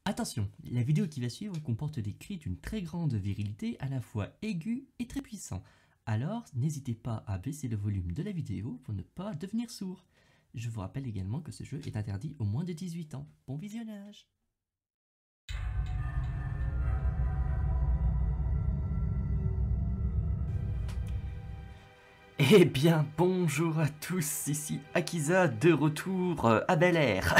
Attention, la vidéo qui va suivre comporte des cris d'une très grande virilité à la fois aigus et très puissants. Alors, n'hésitez pas à baisser le volume de la vidéo pour ne pas devenir sourd. Je vous rappelle également que ce jeu est interdit aux moins de 18 ans. Bon visionnage! Eh bien, bonjour à tous, ici Akiza de retour à Bel Air.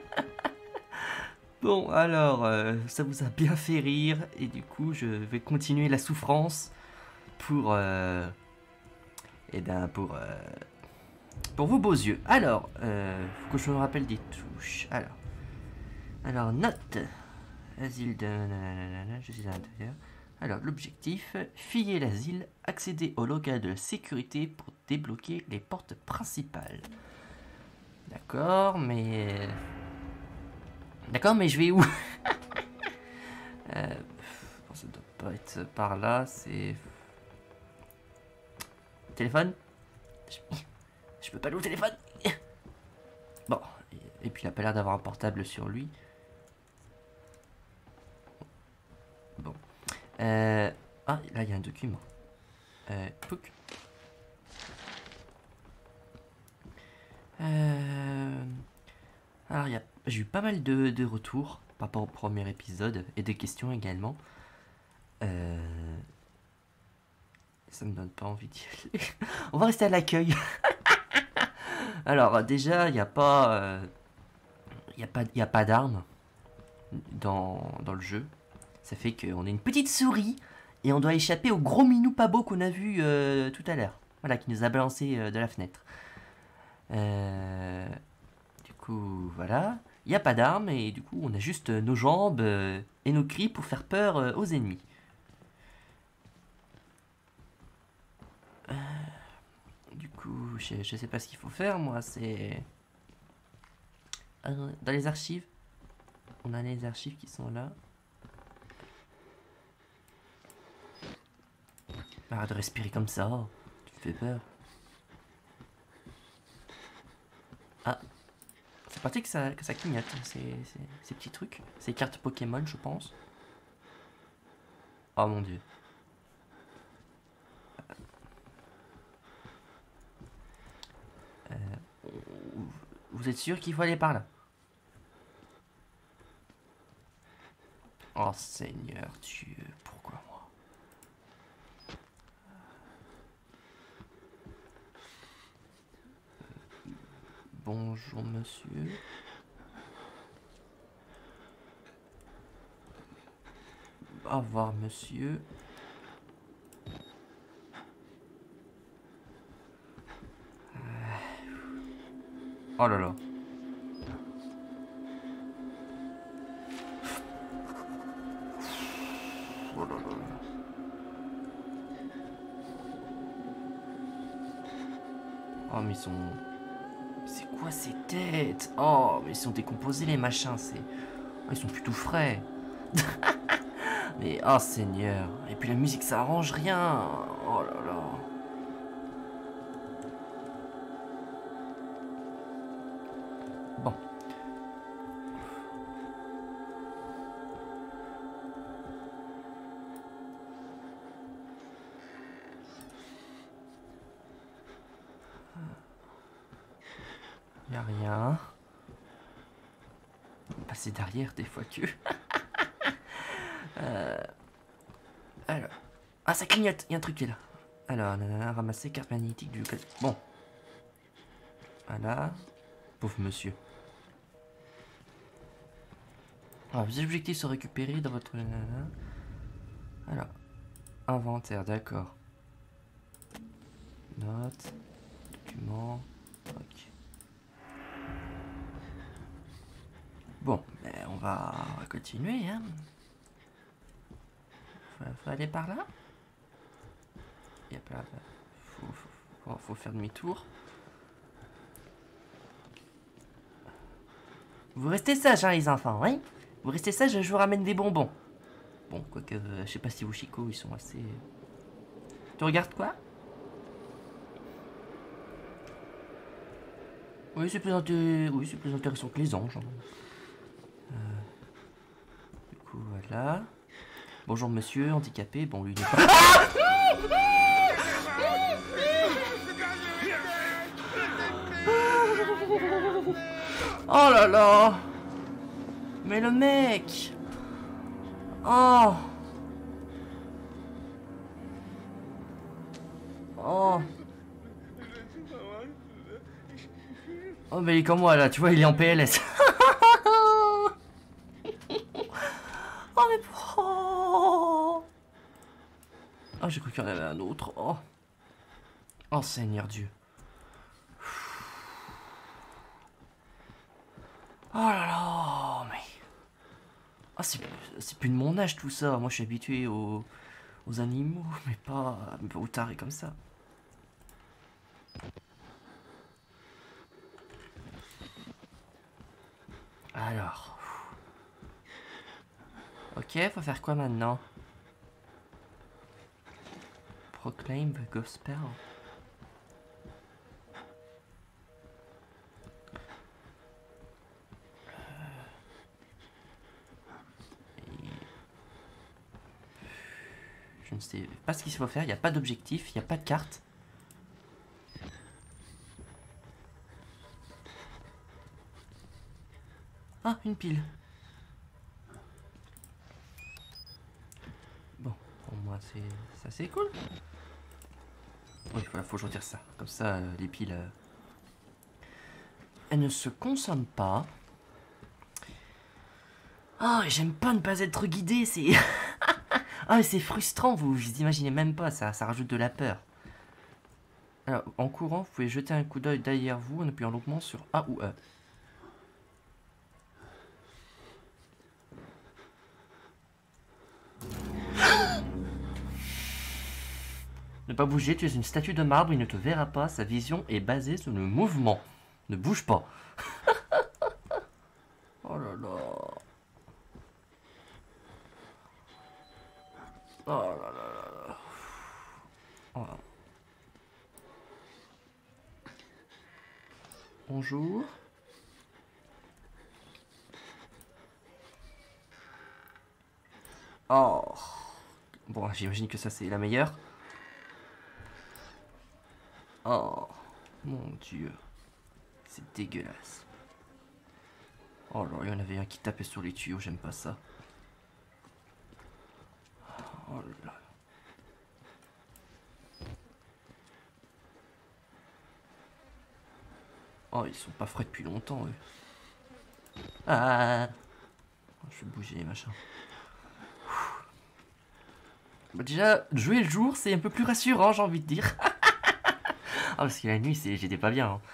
Bon, alors, ça vous a bien fait rire, et du coup, je vais continuer la souffrance pour, eh ben, pour vos beaux yeux. Alors, faut que je me rappelle des touches. Alors note, asile de, nanana, je suis à l'intérieur. Alors, l'objectif, filler l'asile, accéder au local de sécurité pour débloquer les portes principales. D'accord, mais je vais où? Bon, ça doit pas être par là, c'est... Téléphone? Je peux pas aller au téléphone? Bon, et puis il a pas l'air d'avoir un portable sur lui. Bon. Ah, là il y a un document. Pouc. Alors j'ai eu pas mal de retours par rapport au premier épisode et des questions également. Ça me donne pas envie d'y aller. On va rester à l'accueil. Alors déjà, il n'y a pas, y a pas d'armes dans le jeu. Ça fait qu'on est une petite souris et on doit échapper au gros minou pas beau qu'on a vu tout à l'heure. Voilà, qui nous a balancé de la fenêtre. Du coup, voilà. Il n'y a pas d'armes et du coup, on a juste nos jambes et nos cris pour faire peur aux ennemis. Du coup, je sais pas ce qu'il faut faire, moi, c'est... dans les archives. On a les archives qui sont là. Arrête de respirer comme ça, tu me fais peur. Ah, c'est pratique que ça clignote, ces petits trucs. Ces cartes Pokémon, je pense. Oh mon dieu. Vous êtes sûr qu'il faut aller par là? Oh Seigneur Dieu, pourquoi moi? Bonjour monsieur. Au revoir monsieur. Oh là là. Oh là là. Oh mais ils sont... C'est quoi ces têtes? Oh mais ils sont décomposés les machins, c'est... Oh, ils sont plutôt frais. Mais oh Seigneur. Et puis la musique ça arrange rien. Oh là là. Bon. Y'a rien. Passer derrière des fois que... Alors... Ah ça clignote, y'a un truc qui est là. Alors, nanana, ramasser carte magnétique du... Bon. Voilà. Pauvre monsieur. Alors, vos objectifs sont récupérés dans votre... nanana. Alors, inventaire, d'accord. Note. Document. Ok. Bon, ben, on va continuer, hein. Faut aller par là. Yep, là, faut faire demi-tour. Vous restez sages, hein, les enfants, hein. Vous restez sages, je vous ramène des bonbons. Bon, quoique, je sais pas si vos chicots, ils sont assez... Tu regardes quoi? Oui, c'est plus intéressant que les anges. Hein. là. Bonjour monsieur, handicapé. Bon, lui, il est pas... Oh là là! Mais le mec! Oh! Oh! Oh, mais il est comme moi là, tu vois, il est en PLS. Oh, mais. Oh, oh j'ai cru qu'il y en avait un autre. Oh, oh Seigneur Dieu. Oh là là, mais. Oh, c'est plus de mon âge tout ça. Moi, je suis habitué aux animaux, mais pas aux tarés comme ça. Alors. Ok, faut faire quoi maintenant? Proclaim the gospel. Je ne sais pas ce qu'il faut faire, il n'y a pas d'objectif, il n'y a pas de carte. Ah, une pile. Bon, pour moi c'est cool. Oui, voilà, faut que je retire ça. Comme ça, les piles, elles ne se consomment pas. Oh, j'aime pas ne pas être guidé, c'est... Ah, mais c'est frustrant, vous imaginez même pas, ça rajoute de la peur. Alors, en courant, vous pouvez jeter un coup d'œil derrière vous en appuyant longuement sur A ou E. Ne pas bouger, tu es une statue de marbre, il ne te verra pas, sa vision est basée sur le mouvement. Ne bouge pas. Oh là là. Oh là là là là. Oh. Bonjour. Oh. Bon, j'imagine que ça c'est la meilleure. Oh. Mon Dieu. C'est dégueulasse. Oh là, il y en avait un qui tapait sur les tuyaux, j'aime pas ça. Oh là. Oh, ils sont pas frais depuis longtemps, eux. Ah. Je vais bouger, machin. Bah déjà, jouer le jour, c'est un peu plus rassurant, j'ai envie de dire. Ah, parce que la nuit, j'étais pas bien. Hein.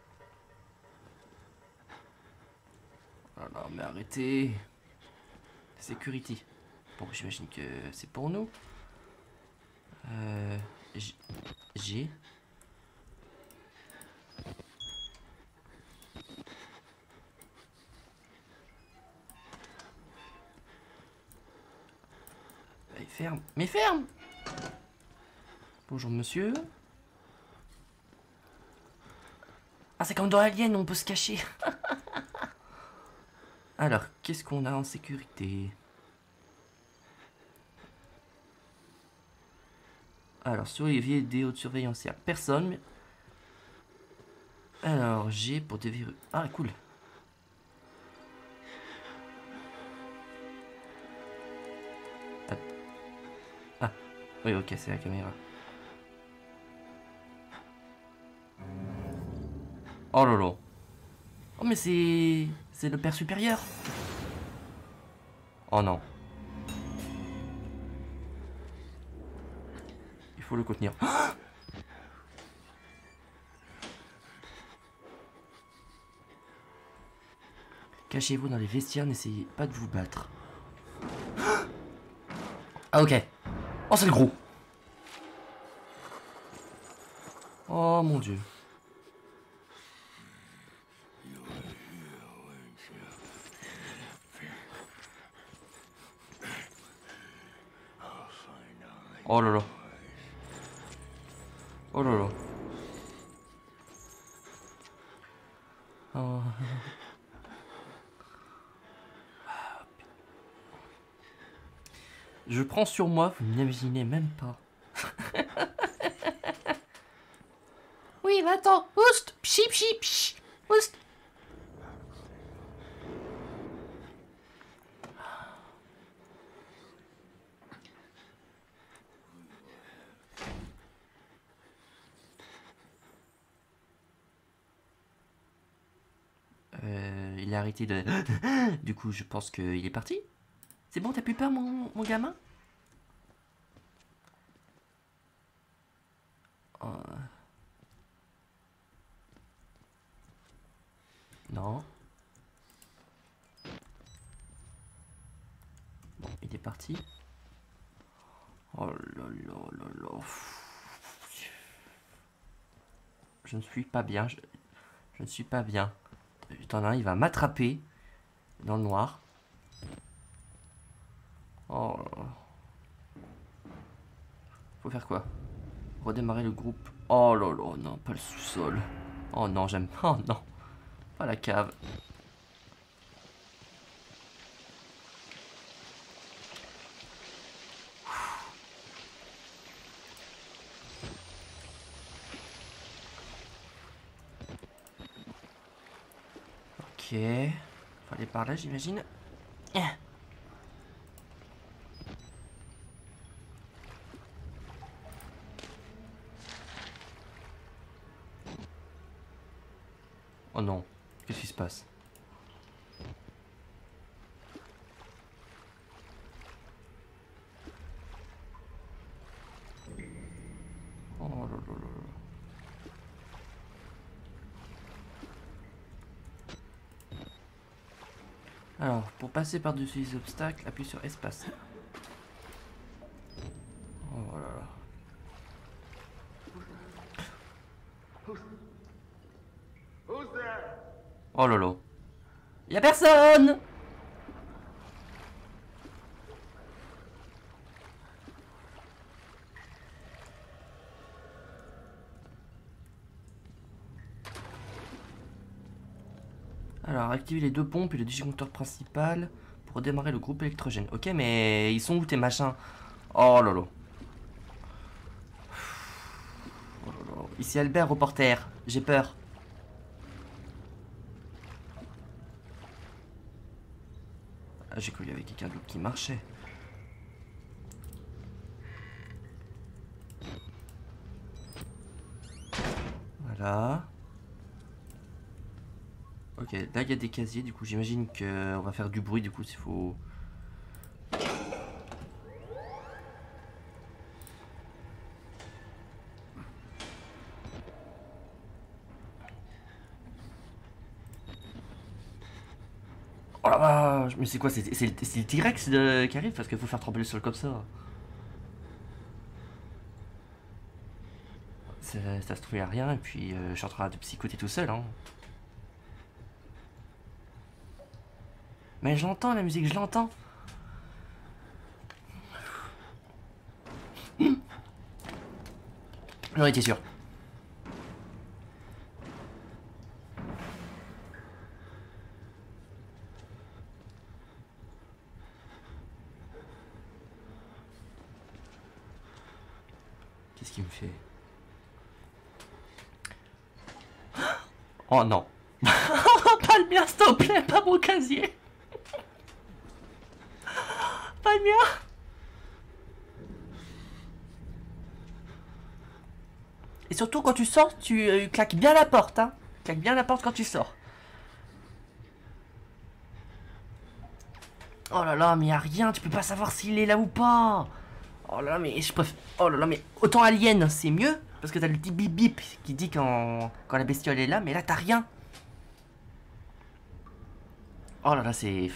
Oh là là, mais arrêtez. Security. Bon, j'imagine que c'est pour nous. G. Allez, ferme. Mais ferme! Bonjour, monsieur. Ah, c'est comme dans Alien, on peut se cacher. Alors, qu'est-ce qu'on a en sécurité? Alors, sur les vidéos de surveillance, il n'y a personne. Mais... Alors, G pour déverrouiller. Ah, cool. Ah, oui, ok, c'est la caméra. Oh lolo. Oh, mais c'est le père supérieur. Oh non. Il faut le contenir. Cachez-vous dans les vestiaires, n'essayez pas de vous battre. Ah ok. Oh c'est le gros. Oh mon dieu. Oh là là. Oh là là. Oh. Je prends sur moi, vous n'imaginez même pas. Oui, va-t'en. Oust. Pchi, pchi, pchi. Oust. Il a arrêté de... Du coup, je pense qu'il est parti. C'est bon, t'as plus peur, mon gamin? Oh. Non. Bon, il est parti. Oh là là là là. Je ne suis pas bien. Je ne suis pas bien. T'en as un, il va m'attraper dans le noir. Oh là là. Faut faire quoi? Redémarrer le groupe. Oh là là, non, pas le sous-sol. Oh non, j'aime. Oh non, pas la cave. Ok. Faut aller par là, j'imagine. Oh non, qu'est-ce qui se passe? Oh là là là là. Alors, pour passer par-dessus les obstacles, appuie sur espace. Oh là là. Oh là là. Y'a personne! Alors, activer les deux pompes et le digiconteur principal pour démarrer le groupe électrogène. Ok, mais ils sont où tes machins? Oh là là. Oh là là. Ici Albert, reporter. J'ai peur. Ah, j'ai cru qu'il y avait quelqu'un d'autre qui marchait. Voilà. Ok, là il y a des casiers, du coup j'imagine qu'on va faire du bruit, du coup s'il faut... Oh la vache, mais c'est quoi? C'est le T-Rex qui arrive parce qu'il faut faire trembler le sol comme ça. Ça se trouvait à rien et puis je suis en train de psychoter tout seul. Hein. Mais je l'entends la musique, je l'entends. J'en étais sûr. Qu'est-ce qu'il me fait? Oh non. Pas le mien, s'il te plaît, pas mon casier. Pas le mien. Et surtout quand tu sors, tu claques bien la porte, hein. Claques bien la porte quand tu sors. Oh là là, mais y a rien, tu peux pas savoir s'il est là ou pas. Oh là là, mais je préfère... Oh là là, mais autant Alien, c'est mieux. Parce que t'as le petit bip bip qui dit quand la bestiole est là, mais là t'as rien. Oh là là, c'est...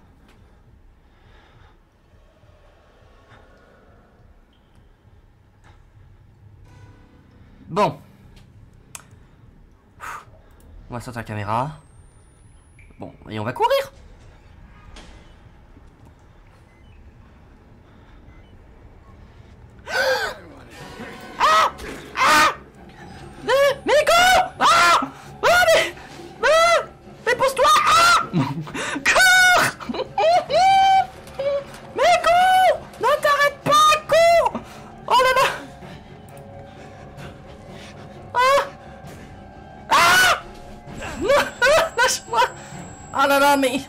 Bon. On va sortir la caméra. Bon, et on va courir. Cours! Mais cours! Dans ta mais...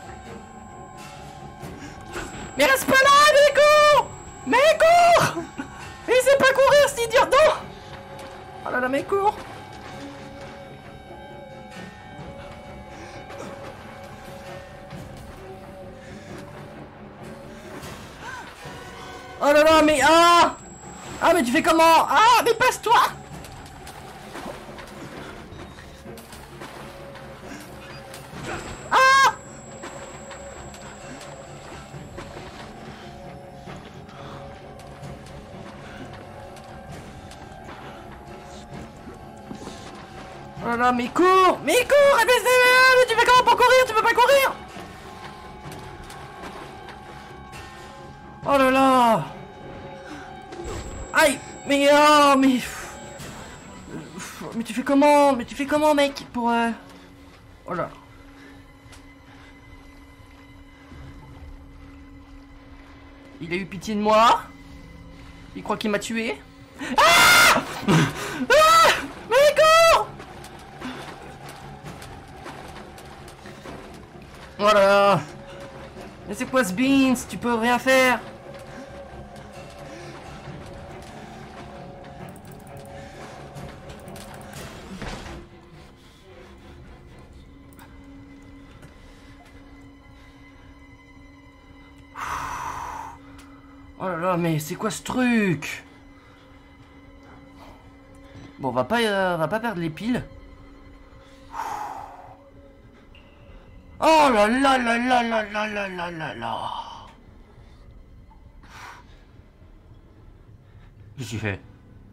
Mais reste pas là, mais cours! Mais cours! Mais il sait pas courir, cet idiot! Non! Oh là là, mais cours! Oh là là, mais... Ah! Ah, mais tu fais comment? Ah, mais passe-toi! Ah! Oh là là, mais cours! Mais cours! Mais tu fais comment pour courir? Tu peux pas courir! Oh là là! Aïe! Mais oh, mais... Mais tu fais comment? Mais tu fais comment, mec? Pour... Oh là. Il a eu pitié de moi? Il croit qu'il m'a tué? Ah! Ah! Mais cours! Oh là là! Mais c'est quoi ce beans? Tu peux rien faire! Oh là là, mais c'est quoi ce truc? Bon, on va pas perdre les piles. Oh là là là là là là là là là là. Qu'est-ce qu'il fait?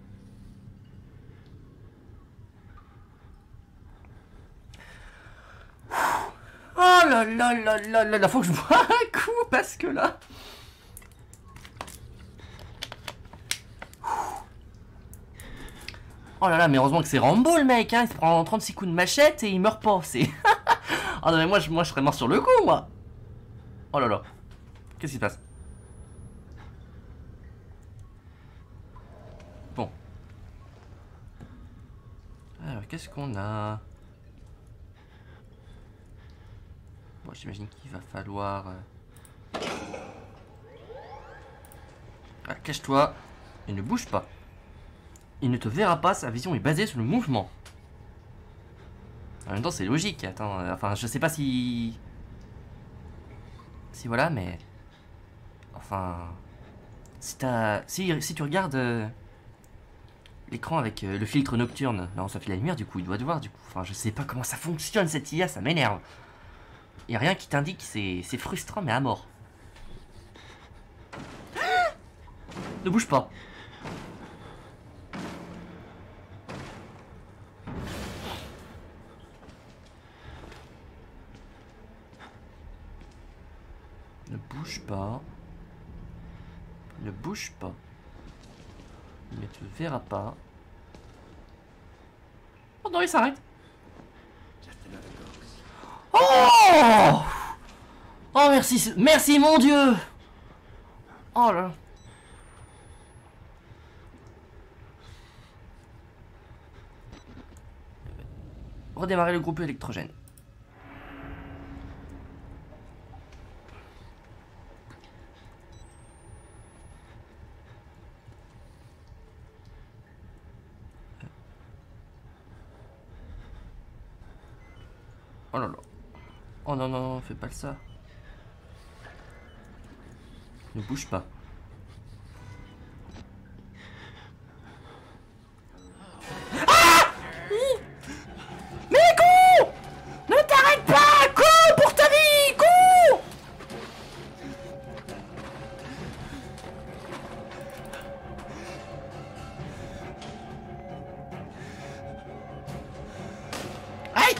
Oh là là là là là là, faut que je bois un coup parce que là... Oh là là, mais heureusement que c'est Rambo le mec, hein, il se prend 36 coups de machette et il meurt pas, c'est... Oh non mais moi je serais mort sur le coup, moi. Oh là là, qu'est-ce qui se passe? Bon. Alors, qu'est-ce qu'on a? Bon, j'imagine qu'il va falloir... Ah, cache-toi et ne bouge pas. Il ne te verra pas, sa vision est basée sur le mouvement. En même temps, c'est logique. Attends, enfin, je sais pas si... Si voilà, mais... Enfin... Si t'as... Si tu regardes... l'écran avec le filtre nocturne, non, ça fait la lumière, du coup, il doit te voir, du coup. Enfin, je sais pas comment ça fonctionne, cette IA, ça m'énerve. Y a rien qui t'indique, c'est frustrant, mais à mort. Ne bouge pas. Ne bouge pas. Ne bouge pas. Il ne te verra pas. Oh non, il s'arrête. Oh! Oh merci, merci mon Dieu! Oh là là. Redémarrer le groupe électrogène. Oh là là. Oh non, non, non, fais pas ça. Ne bouge pas. Ah! Mais cours! Ne t'arrête pas! Cours pour ta vie! Cours! Aïe!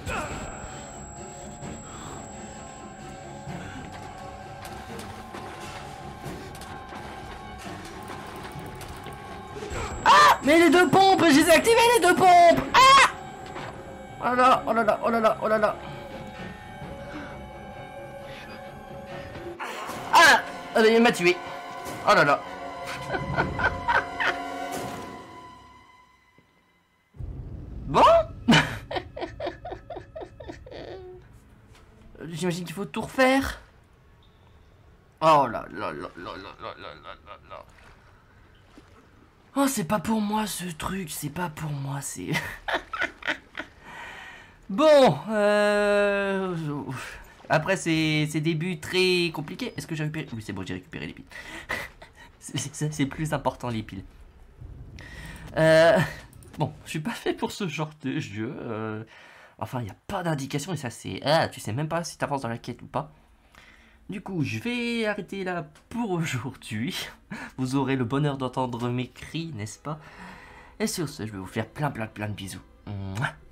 Mais les deux pompes, je les ai activées les deux pompes. Ah! Oh là là, oh là là, oh là là, oh là là. Ah! Il m'a tué. Oh là là. Bon? j'imagine qu'il faut tout refaire. Oh là là là là là là là là là. Oh, c'est pas pour moi ce truc, c'est pas pour moi, c'est... Bon, après ces débuts très compliqués, est-ce que j'ai récupéré... Oui, c'est bon, j'ai récupéré les piles. C'est plus important, les piles. Bon, je suis pas fait pour ce genre de jeu. Enfin, il n'y a pas d'indication et ça c'est... Ah, tu sais même pas si t'avances dans la quête ou pas. Du coup, je vais arrêter là pour aujourd'hui. Vous aurez le bonheur d'entendre mes cris, n'est-ce pas? Et sur ce, je vais vous faire plein de bisous. Mouah.